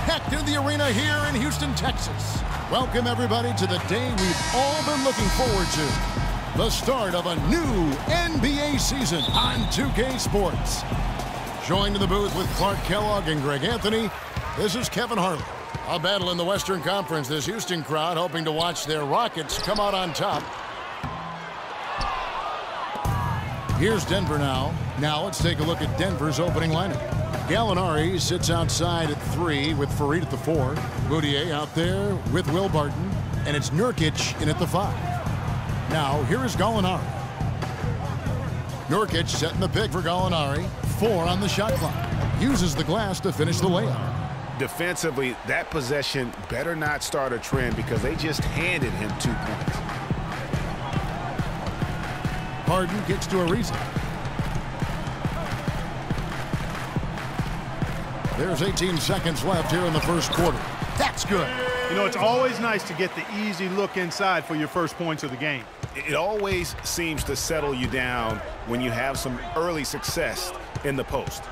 packed in the arena here in Houston, Texas. Welcome, everybody, to the day we've all been looking forward to. The start of a new NBA season on 2K Sports. Joined in the booth with Clark Kellogg and Greg Anthony, this is Kevin Harlan. A battle in the Western Conference, this Houston crowd hoping to watch their Rockets come out on top. Here's Denver now. Now let's take a look at Denver's opening lineup. Gallinari sits outside at 3 with Farid at the 4. Mudiay out there with Will Barton. And it's Nurkic in at the 5. Now here is Gallinari. Nurkic setting the pick for Gallinari. 4 on the shot clock. Uses the glass to finish the layup. Defensively, that possession better not start a trend because they just handed him 2 points. Harden gets to Ariza. There's 18 seconds left here in the first quarter. That's good. You know, it's always nice to get the easy look inside for your first points of the game. It always seems to settle you down when you have some early success in the post.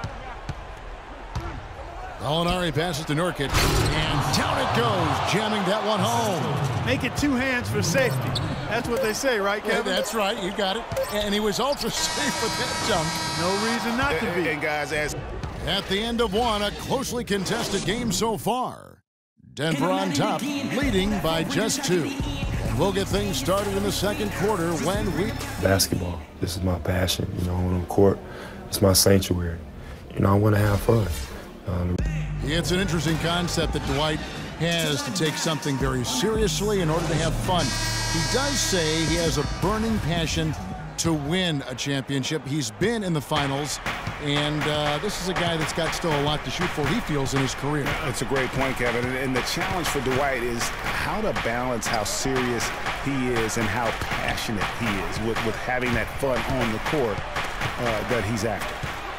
Gallinari passes to Nurkic, and down it goes, jamming that one home. Make it 2 hands for safety. That's what they say, right, Kevin? Yeah, that's right, you got it. And he was also safe with that jump. No reason not to be. And guys, at the end of one, a closely contested game so far. Denver on top, leading by just 2. And we'll get things started in the second quarter when we... Basketball, this is my passion, you know, on the court. It's my sanctuary. You know, I want to have fun. It's an interesting concept that Dwight has to take something very seriously in order to have fun. He does say he has a burning passion to win a championship. He's been in the finals, and this is a guy that's got still a lot to shoot for, he feels, in his career. That's a great point, Kevin. And the challenge for Dwight is how to balance how serious he is and how passionate he is with having that fun on the court that he's after.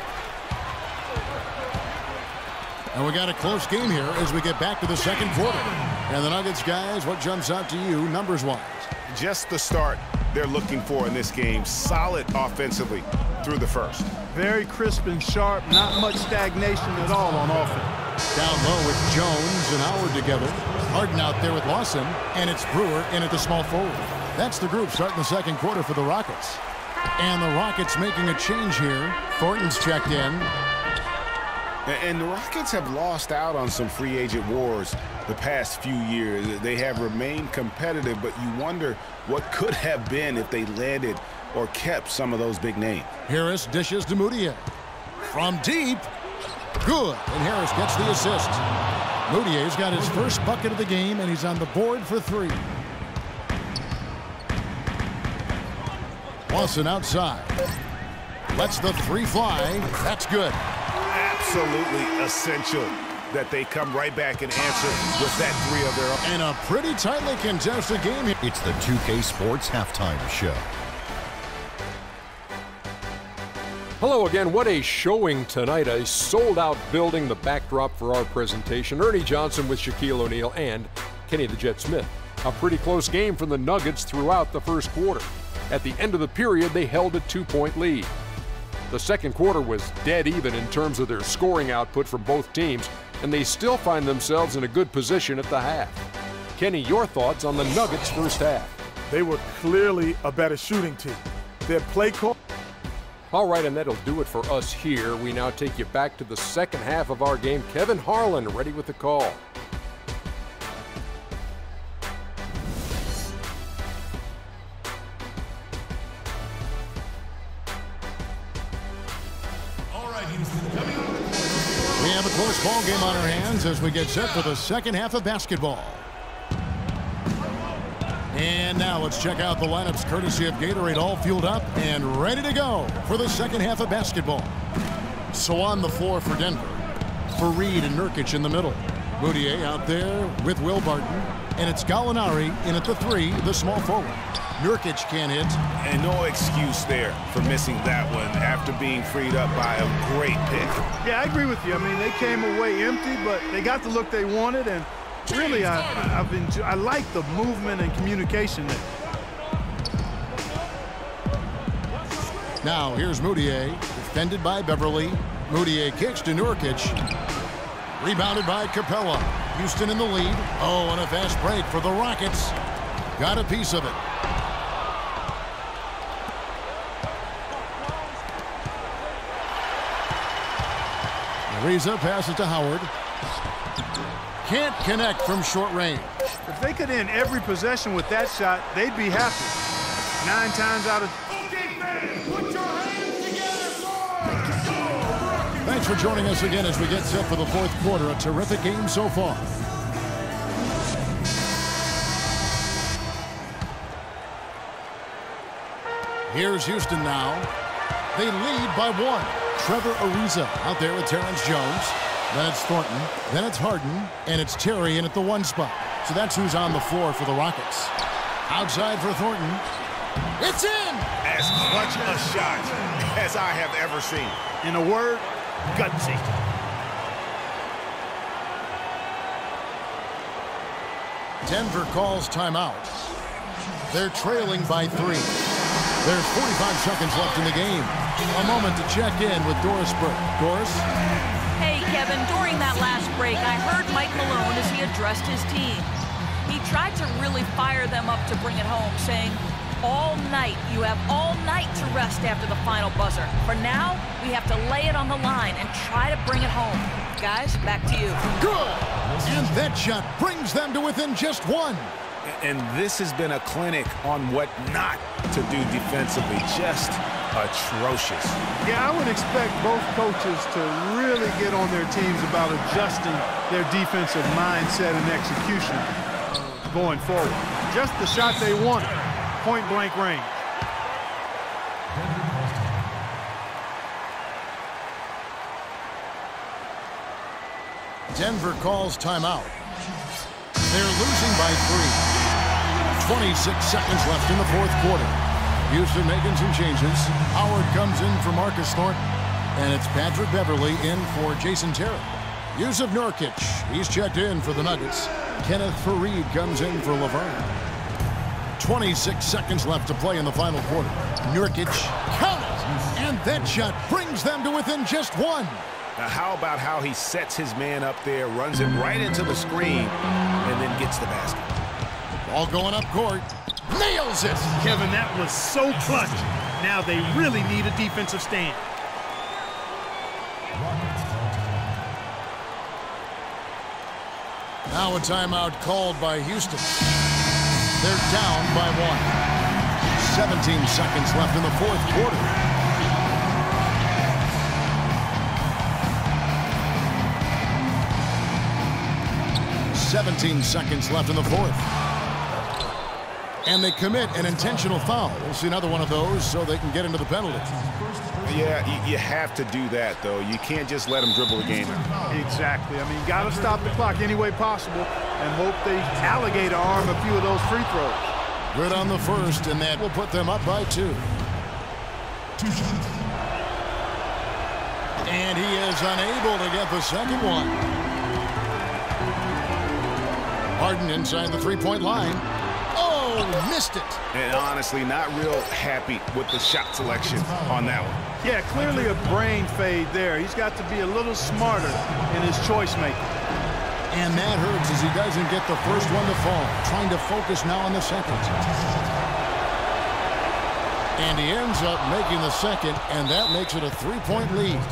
And we got a close game here as we get back to the second quarter. And the Nuggets, guys, what jumps out to you numbers-wise? Just the start they're looking for in this game. Solid offensively through the first. Very crisp and sharp, not much stagnation at all on offense. Down low with Jones and Howard together. Harden out there with Lawson, and it's Brewer in at the small forward. That's the group starting the second quarter for the Rockets. And the Rockets making a change here. Thornton's checked in. And the Rockets have lost out on some free agent wars the past few years. They have remained competitive, but you wonder what could have been if they landed or kept some of those big names. Harris dishes to Mudiay. From deep. Good. And Harris gets the assist. Mudiay's got his first bucket of the game, and he's on the board for 3. Lawson outside. Lets the 3 fly. That's good. Absolutely essential that they come right back and answer with that 3 of their own. And a pretty tightly contested game here. It's the 2K Sports Halftime Show. Hello again. What a showing tonight. A sold-out building, the backdrop for our presentation. Ernie Johnson with Shaquille O'Neal and Kenny the Jet Smith. A pretty close game from the Nuggets throughout the first quarter. At the end of the period, they held a 2-point lead. The second quarter was dead even in terms of their scoring output from both teams, and they still find themselves in a good position at the half. Kenny, your thoughts on the Nuggets' first half? They were clearly a better shooting team. Their play call. All right, and that'll do it for us here. We now take you back to the second half of our game. Kevin Harlan ready with the call. We have a close ball game on our hands as we get set for the second half of basketball. And now let's check out the lineups courtesy of Gatorade, all fueled up and ready to go for the second half of basketball. So on the floor for Denver, Farid and Nurkic in the middle. Mudiay out there with Will Barton. And it's Gallinari in at the 3, the small forward. Nurkic can't hit. And no excuse there for missing that one after being freed up by a great pick. Yeah, I agree with you. I mean, they came away empty, but they got the look they wanted, and really, I like the movement and communication there. Now here's Mudiay, defended by Beverly. Mudiay kicks to Nurkic. Rebounded by Capella. Houston in the lead. Oh, and a fast break for the Rockets. Got a piece of it. Ariza passes to Howard. Can't connect from short range. If they could end every possession with that shot, they'd be happy. 9 times out of... Thanks for joining us again as we get set for the fourth quarter. A terrific game so far. Here's Houston now. They lead by 1. Trevor Ariza out there with Terrence Jones. Then it's Thornton. Then it's Harden. And it's Terry in at the 1 spot. So that's who's on the floor for the Rockets. Outside for Thornton. It's in! As clutch a shot as I have ever seen. In a word, gutsy. Denver calls timeout. They're trailing by 3. There's 45 seconds left in the game. A moment to check in with Doris Burke. Doris? Hey, Kevin, during that last break, I heard Mike Malone as he addressed his team. He tried to really fire them up to bring it home, saying, all night, you have all night to rest after the final buzzer. For now, we have to lay it on the line and try to bring it home. Guys, back to you. Good! And that shot brings them to within just 1. And this has been a clinic on what not to do defensively. Just atrocious. Yeah, I would expect both coaches to really get on their teams about adjusting their defensive mindset and execution going forward. Just the shot they wanted. Point-blank range. Denver calls timeout. They're losing by 3. 26 seconds left in the fourth quarter. Houston making some changes. Howard comes in for Marcus Thornton. And it's Patrick Beverly in for Jason Terry. Jusuf Nurkic, he's checked in for the Nuggets. Kenneth Faried comes in for Laverne. 26 seconds left to play in the final quarter. Nurkic, count it! And that shot brings them to within just 1. Now, how about how he sets his man up there, runs it right into the screen, and then gets the basket. Ball going up court. Nails it! Kevin, that was so clutch. Now they really need a defensive stand. Now a timeout called by Houston. They're down by 1. 17 seconds left in the fourth quarter. 17 seconds left in the fourth. And they commit an intentional foul. We'll see another one of those so they can get into the penalty. Yeah, you have to do that, though. You can't just let them dribble the game out. Exactly. I mean, you got to stop the clock any way possible and hope they alligator arm a few of those free throws. Good on the first, and that will put them up by 2. And he is unable to get the second one. Harden inside the three-point line. Oh, missed it. And honestly, not real happy with the shot selection on that one. Yeah, clearly a brain fade there. He's got to be a little smarter in his choice making. And that hurts as he doesn't get the first one to fall. Trying to focus now on the second. And he ends up making the second, and that makes it a 3-point lead.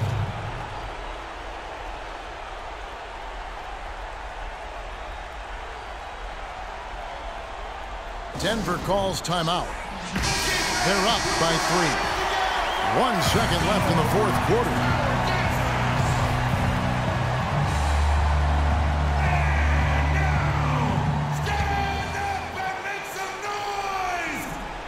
Denver calls timeout. They're up by 3. 1 second left in the fourth quarter. Stand up and make some noise!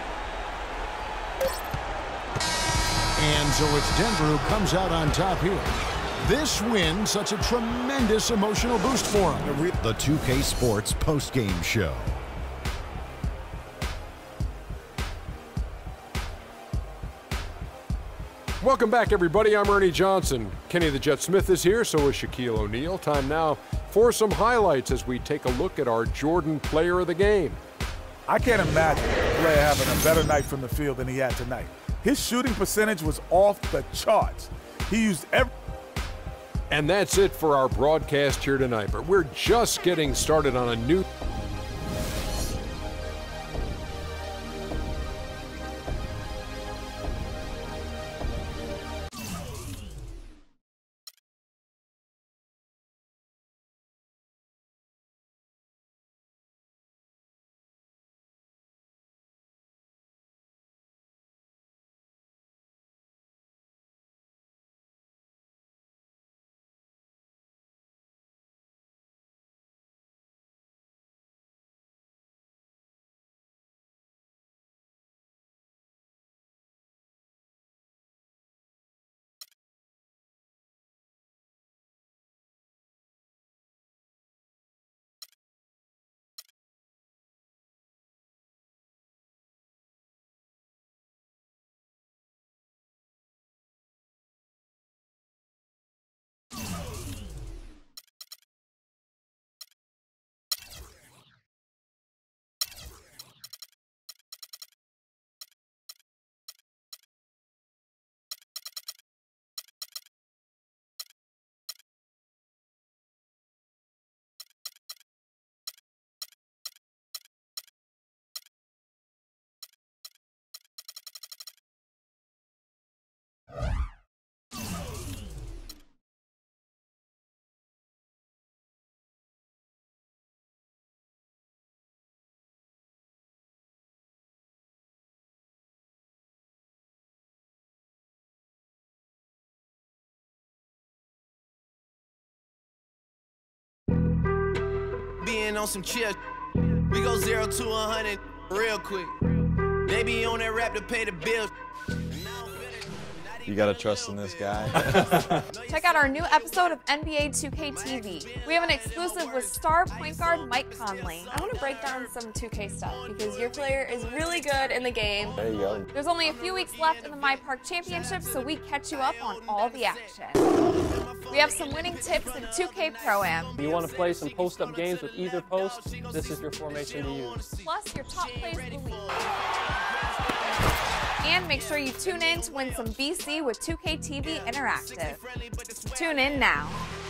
And so it's Denver who comes out on top here. This win, such a tremendous emotional boost for them. The 2K Sports postgame show. Welcome back, everybody. I'm Ernie Johnson. Kenny the Jet Smith is here, so is Shaquille O'Neal. Time now for some highlights as we take a look at our Jordan Player of the Game. I can't imagine a player having a better night from the field than he had tonight. His shooting percentage was off the charts. He used And that's it for our broadcast here tonight, but we're just getting started on a new being on some chill. We go 0 to 100 real quick. They be on that rap to pay the bills. You gotta trust in this guy. Check out our new episode of NBA 2K TV. We have an exclusive with star point guard Mike Conley. I want to break down some 2K stuff because your player is really good in the game. There you go. There's only a few weeks left in the My Park Championship, so we catch you up on all the action. We have some winning tips in 2K Pro-Am. You want to play some post-up games with either post, this is your formation to use. Plus your top plays of the week. And make sure you tune in to win some BC with 2K TV Interactive. Tune in now.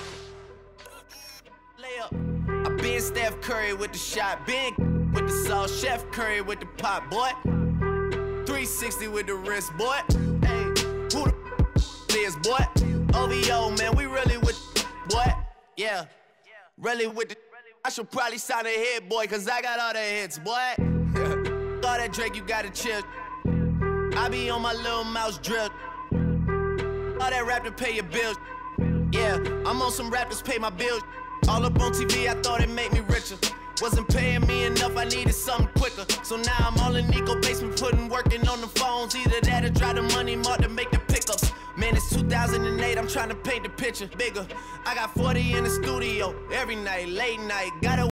I been Steph Curry with the shot, been with the sauce, Chef Curry with the pop, boy. 360 with the wrist, boy. Hey, who the is, boy? OVO, man, we really with boy. Yeah, really with the. I should probably sign a hit, boy, cause I got all the hits, boy. All that Drake, you gotta chill. I be on my little mouse drill. All that rap to pay your bills. Yeah, I'm on some rap to pay my bills. All up on TV, I thought it made me richer. Wasn't paying me enough, I needed something quicker. So now I'm all in Nico basement, working on the phones. Either that or drive the money mark to make the pickups. Man, it's 2008, I'm trying to paint the picture bigger. I got 40 in the studio every night, late night. Gotta